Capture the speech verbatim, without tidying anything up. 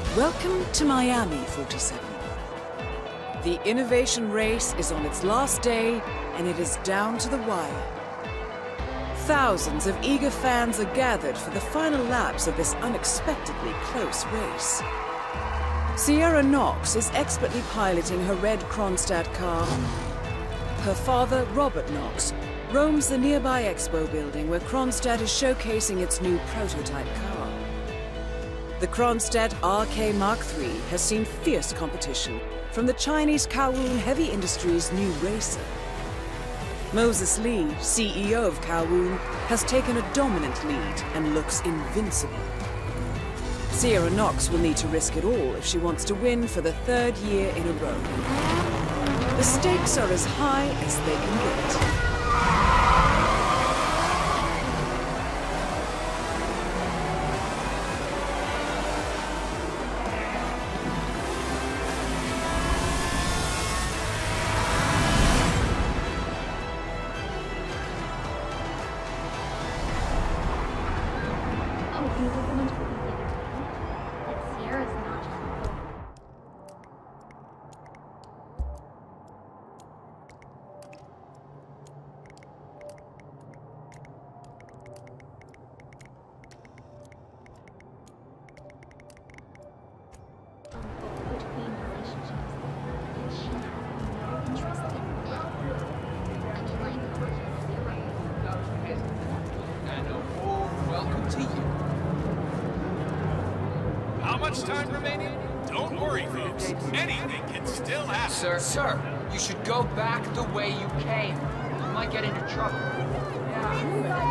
Welcome to Miami, forty-seven. The innovation race is on its last day, and it is down to the wire. Thousands of eager fans are gathered for the final laps of this unexpectedly close race. Sierra Knox is expertly piloting her red Kronstadt car. Her father, Robert Knox, roams the nearby expo building where Kronstadt is showcasing its new prototype car. The Kronstadt R K Mark three has seen fierce competition from the Chinese Kowloon Heavy Industries' new racer. Moses Lee, C E O of Kowloon, has taken a dominant lead and looks invincible. Sierra Knox will need to risk it all if she wants to win for the third year in a row. The stakes are as high as they can get. Time remaining? Don't worry, folks. Anything can still happen. Sir, sir, you should go back the way you came. You might get into trouble. Yeah.